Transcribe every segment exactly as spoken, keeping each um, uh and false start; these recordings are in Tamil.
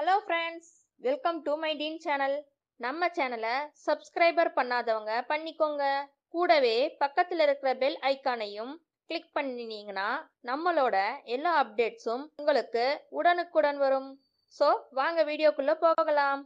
Hello friends, welcome to my Dean channel. நம்ம சேனலை சப்ஸ்கிரைபர் பண்ணாதவங்க பண்ணிக்கோங்க. கூடவே பக்கத்தில் இருக்கிற பெல் ஐகானையும் கிளிக் பண்ணினீங்கன்னா நம்மளோட எல்லா அப்டேட்ஸும் உங்களுக்கு உடனுக்குடன் வரும். ஸோ வாங்க வீடியோக்குள்ள போகலாம்.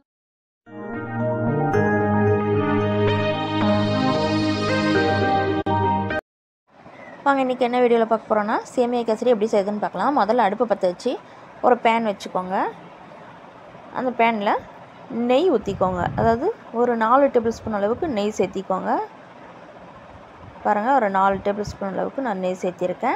வாங்க இன்றைக்கி என்ன வீடியோவில் பார்க்க போகிறோன்னா சேமியா கேசரி எப்படி செய்யுதுன்னு பார்க்கலாம். முதல்ல அடுப்பை பற்ற வச்சு ஒரு பேன் வச்சுக்கோங்க. அந்த பேனில் நெய் ஊற்றிக்கோங்க. அதாவது ஒரு நாலு டேபிள் ஸ்பூன் அளவுக்கு நெய் சேர்த்திக்கோங்க. பாருங்கள், ஒரு நாலு டேபிள் ஸ்பூன் அளவுக்கு நான் நெய் சேர்த்திருக்கேன்.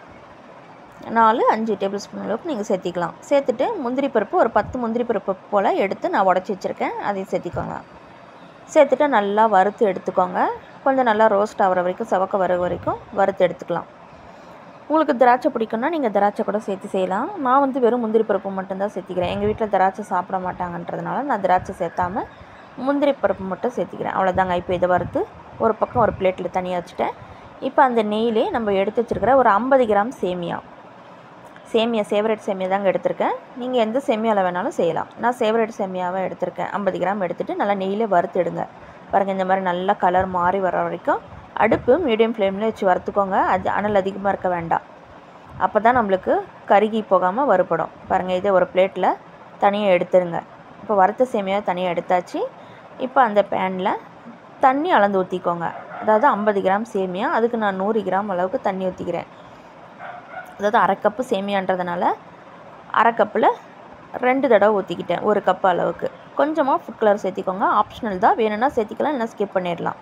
நாலு அஞ்சு டேபிள் ஸ்பூன் அளவுக்கு நீங்கள் சேர்த்திக்கலாம். சேர்த்துட்டு முந்திரி பருப்பு ஒரு பத்து முந்திரி பருப்பு போல் எடுத்து நான் உடச்சி வச்சுருக்கேன், அதையும் சேர்த்திக்கோங்க. சேர்த்துட்டு நல்லா வறுத்து எடுத்துக்கோங்க. கொஞ்சம் நல்லா ரோஸ்ட் ஆகிற வரைக்கும், செவக்க வர வரைக்கும் வறுத்து எடுத்துக்கலாம். உங்களுக்கு திராட்சை பிடிக்குன்னா நீங்கள் திராட்சை கூட சேர்த்து செய்யலாம். நான் வந்து வெறும் முந்திரி பருப்பு மட்டும்தான் சேர்த்திக்கிறேன். எங்கள் வீட்டில் திராட்சை சாப்பிட மாட்டாங்கன்றதுனால நான் திராட்சை சேர்த்தாமல் முந்திரி பருப்பு மட்டும் சேர்த்திக்கிறேன். அவ்வளோதாங்க. இப்போ இதை வறுத்து ஒரு பக்கம் ஒரு பிளேட்டில் தனியாக வச்சுட்டேன். இப்போ அந்த நெய்யிலே நம்ம எடுத்து வச்சுருக்கிற ஒரு ஐம்பது கிராம் சேமியா சேமியா ஃபேவரட் சேமியா தாங்க எடுத்திருக்கேன். நீங்கள் எந்த சேமியாவில் வேணாலும் செய்யலாம். நான் ஃபேவரட் சேமியாவை எடுத்திருக்கேன். ஐம்பது கிராம் எடுத்துகிட்டு நல்லா நெய்யிலே வறுத்து எடுங்க. பாருங்கள், இந்த மாதிரி நல்லா கலர் மாறி வர வரைக்கும் அடுப்பு மீடியம் ஃப்ளேமில் வச்சு வறுத்துக்கோங்க. அது அனல் அதிகமாக இருக்க வேண்டாம். அப்போ தான் நம்மளுக்கு கருகி போகாமல் வறுபடும். பாருங்கள், இதை ஒரு பிளேட்டில் தனியாக எடுத்துருங்க. இப்போ வறுத்த சேமியா தனியாக எடுத்தாச்சு. இப்போ அந்த பேனில் தண்ணி அளந்து ஊற்றிக்கோங்க. அதாவது ஐம்பது கிராம் சேமியா, அதுக்கு நான் நூறு கிராம் அளவுக்கு தண்ணி ஊற்றிக்கிறேன். அதாவது அரை கப்பு சேமியான்றதுனால அரை கப்பில் ரெண்டு தடவை ஊற்றிக்கிட்டேன், ஒரு கப்பு அளவுக்கு. கொஞ்சமாக ஃபுட் கலர் சேர்த்திக்கோங்க, ஆப்ஷனல் தான். வேணும்னா சேர்த்திக்கலாம், இல்லைனா ஸ்கிப் பண்ணிடலாம்.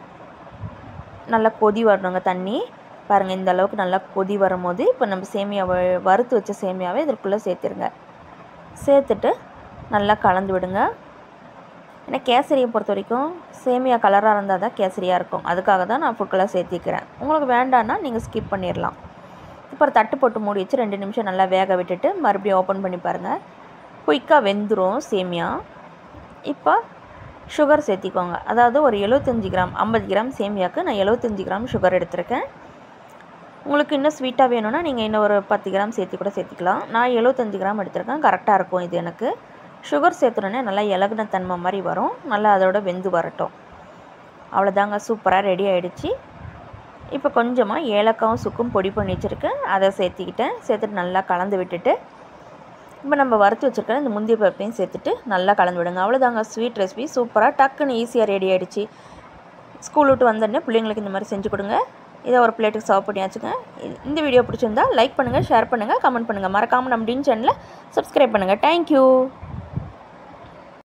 நல்லா கொதி வரணுங்க தண்ணி. பாருங்கள், இந்த அளவுக்கு நல்லா கொதி வரும்போது இப்போ நம்ம சேமியாவை வறுத்து வச்ச சேமியாவை இதற்குள்ளே சேர்த்துருங்க. சேர்த்துட்டு நல்லா கலந்து விடுங்க. ஏன்னா கேசரியை பொறுத்த வரைக்கும் சேமியா கலராக இருந்தால் தான் கேசரியாக இருக்கும். அதுக்காக தான் நான் ஃபுட் கலர் சேர்த்திக்கிறேன். உங்களுக்கு வேண்டான்னா நீங்கள் ஸ்கிப் பண்ணிடலாம். இப்போ ஒரு தட்டு போட்டு மூடி வச்சு ரெண்டு நிமிஷம் நல்லா வேக விட்டுட்டு மறுபடியும் ஓப்பன் பண்ணி பாருங்கள். குயிக்காக வெந்துடும் சேமியா. இப்போ சுகர் சேர்த்திக்கோங்க. அதாவது ஒரு எழுபத்தஞ்சி கிராம் ஐம்பது கிராம் சேமியாவுக்கு நான் எழுபத்தஞ்சி கிராம் சுகர் எடுத்திருக்கேன். உங்களுக்கு இன்னும் ஸ்வீட்டாக வேணும்னா நீங்கள் இன்னும் ஒரு பத்து கிராம் சேர்த்து கூட சேர்த்திக்கலாம். நான் எழுபத்தஞ்சி கிராம் எடுத்திருக்கேன், கரெக்டாக இருக்கும் இது எனக்கு. சுகர் சேர்த்துனோடனே நல்லா இலகுன தன்மை மாதிரி வரும். நல்லா அதோட வெந்து வரட்டும். அவ்வளோதாங்க, சூப்பராக ரெடி ஆகிடுச்சு. இப்போ கொஞ்சமாக ஏலக்காவும் சுக்கும் பொடி பண்ணி வச்சுருக்கேன், அதை சேர்த்திக்கிட்டேன். சேர்த்துட்டு நல்லா கலந்து விட்டுட்டு இப்போ நம்ம வறுத்து வச்சுருக்கிற இந்த முந்திரி பருப்பையும் சேர்த்துட்டு நல்லா கலந்து விடுங்க. அவ்வளோதாங்க, ஸ்வீட் ரெசிபி சூப்பராக டக்குன்னு ஈஸியாக ரெடி ஆகிடுச்சு. ஸ்கூல் விட்டு வந்தோடனே பிள்ளைங்களுக்கு இந்த மாதிரி செஞ்சு கொடுங்க. இதை ஒரு பிளேட்டுக்கு சர்வ் பண்ணியாச்சுங்க. இந்த வீடியோ பிடிச்சிருந்தா லைக் பண்ணுங்கள், ஷேர் பண்ணுங்கள், கமெண்ட் பண்ணுங்கள். மறக்காமல் நம்ம டீன் சேனலை சப்ஸ்கிரைப் பண்ணுங்கள். தேங்க்யூ.